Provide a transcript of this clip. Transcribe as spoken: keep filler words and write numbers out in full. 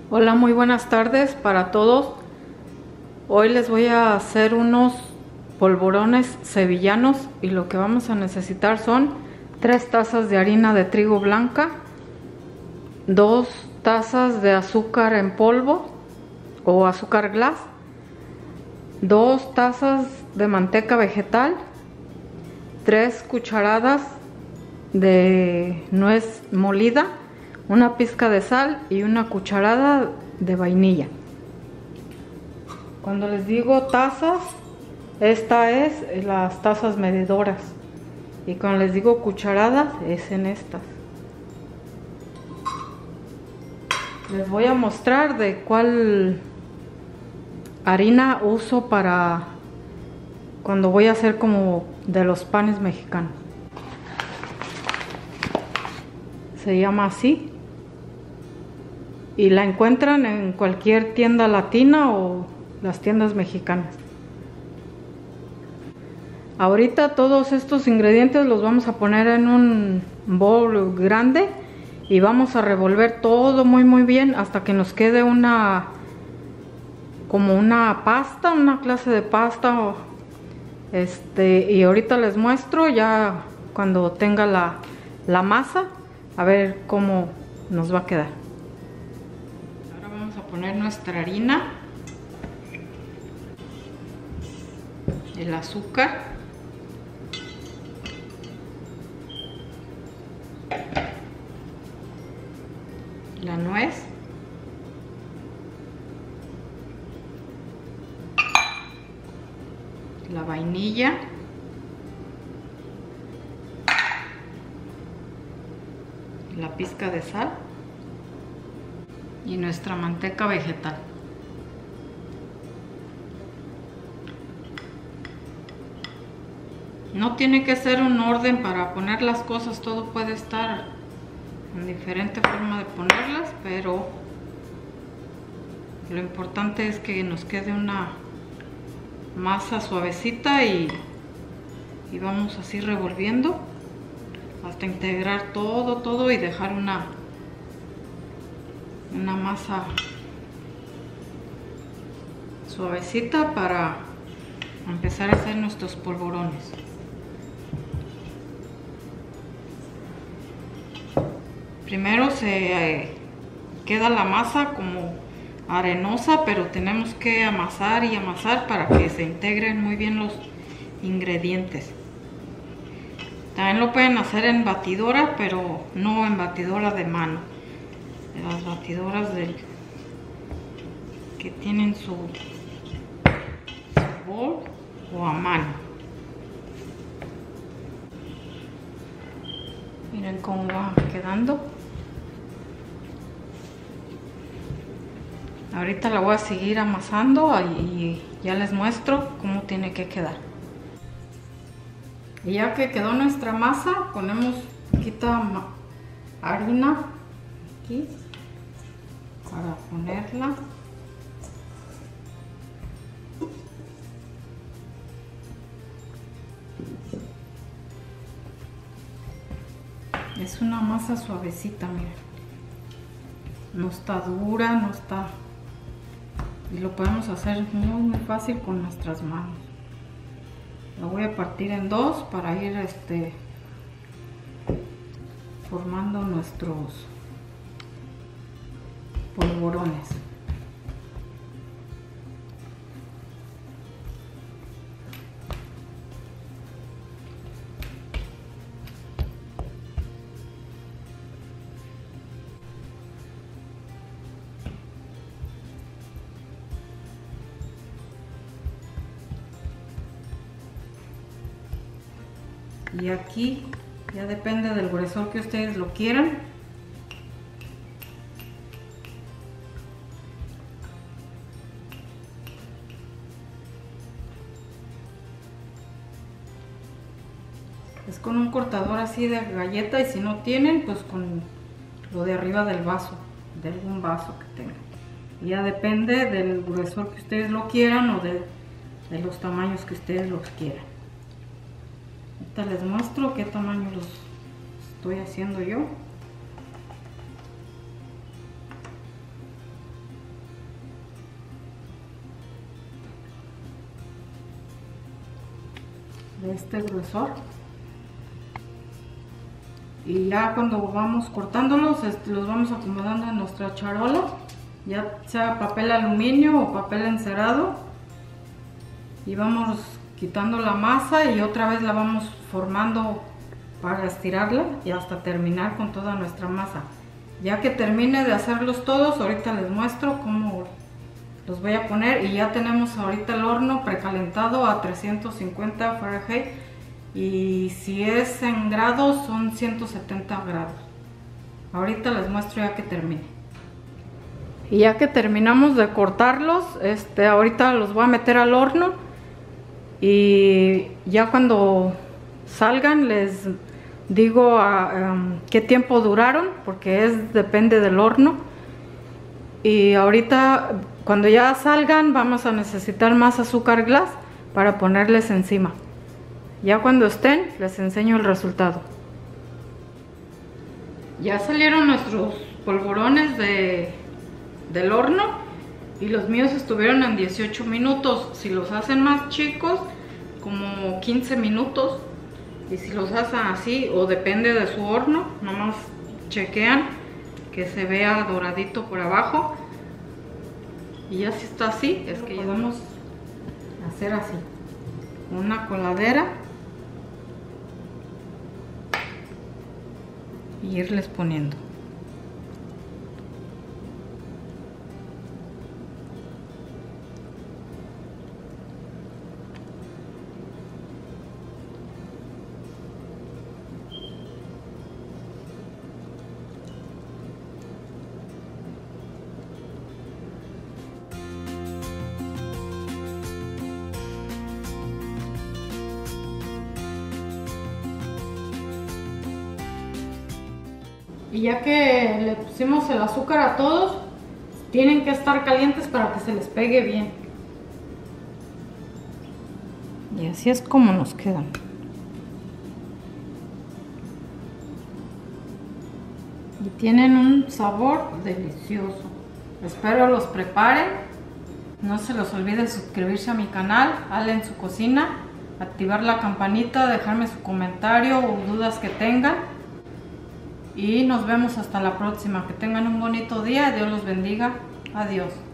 Hola, muy buenas tardes para todos. Hoy les voy a hacer unos polvorones sevillanos y lo que vamos a necesitar son tres tazas de harina de trigo blanca, dos tazas de azúcar en polvo o azúcar glass, dos tazas de manteca vegetal, tres cucharadas de nuez molida, una pizca de sal y una cucharada de vainilla. Cuando les digo tazas, esta es las tazas medidoras, y cuando les digo cucharadas es en estas. Les voy a mostrar de cuál harina uso para cuando voy a hacer como de los panes mexicanos. Se llama así y la encuentran en cualquier tienda latina o las tiendas mexicanas. Ahorita todos estos ingredientes los vamos a poner en un bowl grande y vamos a revolver todo muy muy bien hasta que nos quede una como una pasta, una clase de pasta. Este, y ahorita les muestro ya cuando tenga la, la masa, a ver cómo nos va a quedar. Ahora vamos a poner nuestra harina, el azúcar, la nuez, la vainilla, la pizca de sal y nuestra manteca vegetal. No tiene que ser un orden para poner las cosas, todo puede estar en diferente forma de ponerlas, pero lo importante es que nos quede una masa suavecita y, y vamos así revolviendo hasta integrar todo, todo y dejar una, una masa suavecita para empezar a hacer nuestros polvorones. Primero se eh, queda la masa como arenosa, pero tenemos que amasar y amasar para que se integren muy bien los ingredientes. También lo pueden hacer en batidora, pero no en batidora de mano. Las batidoras del, que tienen su, su bol o a mano. Miren cómo va quedando. Ahorita la voy a seguir amasando y ya les muestro cómo tiene que quedar. Y ya que quedó nuestra masa, ponemos poquita harina aquí para ponerla. Es una masa suavecita, miren. No está dura, no está... Y lo podemos hacer muy muy fácil con nuestras manos. Lo voy a partir en dos para ir este formando nuestros polvorones. Y aquí ya depende del gruesor que ustedes lo quieran. Es con un cortador así de galleta, y si no tienen, pues con lo de arriba del vaso, de algún vaso que tengan. Y ya depende del gruesor que ustedes lo quieran o de, de los tamaños que ustedes los quieran. Ahorita les muestro qué tamaño los estoy haciendo yo. de este grosor. Y ya cuando vamos cortándolos, los vamos acomodando en nuestra charola, ya sea papel aluminio o papel encerado, y vamos quitando la masa y otra vez la vamos formando para estirarla y hasta terminar con toda nuestra masa. Ya que termine de hacerlos todos, ahorita les muestro cómo los voy a poner. Y ya tenemos ahorita el horno precalentado a trescientos cincuenta Fahrenheit, y si es en grados son ciento setenta grados. Ahorita les muestro ya que termine. Y ya que terminamos de cortarlos, este, ahorita los voy a meter al horno, y ya cuando salgan les digo a, um, qué tiempo duraron, porque es depende del horno. Y ahorita cuando ya salgan vamos a necesitar más azúcar glass para ponerles encima. Ya cuando estén les enseño el resultado. Ya salieron nuestros polvorones de, del horno, y los míos estuvieron en dieciocho minutos. Si los hacen más chicos, como quince minutos. Y si los hacen así, o depende de su horno, nomás chequean que se vea doradito por abajo. Y ya si está así, es que ya vamos a hacer así, una coladera, y irles poniendo. Y ya que le pusimos el azúcar a todos, tienen que estar calientes para que se les pegue bien. Y así es como nos quedan. Y tienen un sabor delicioso. Espero los preparen. No se les olvide suscribirse a mi canal, Ale en su cocina, activar la campanita, dejarme su comentario o dudas que tengan. Y nos vemos hasta la próxima. Que tengan un bonito día. Dios los bendiga. Adiós.